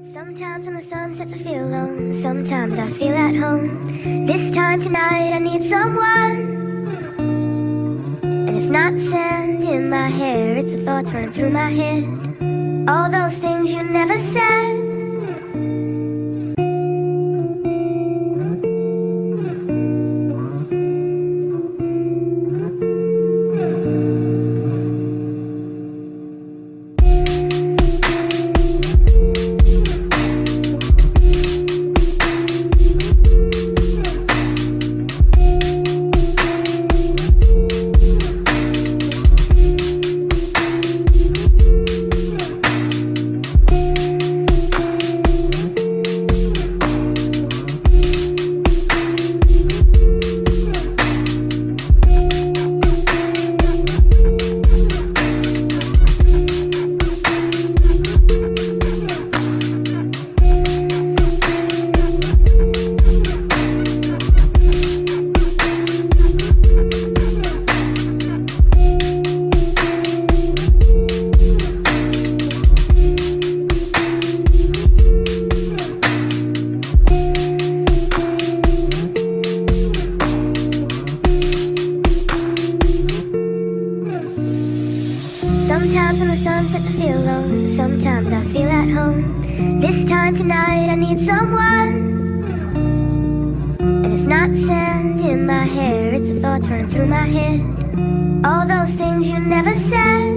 Sometimes when the sun sets I feel alone, sometimes I feel at home. This time tonight I need someone. And it's not sand in my hair, it's the thoughts running through my head. All those things you never said. Sometimes when the sun sets I feel alone, sometimes I feel at home. This time tonight I need someone. And it's not sand in my hair, it's the thoughts running through my head. All those things you never said.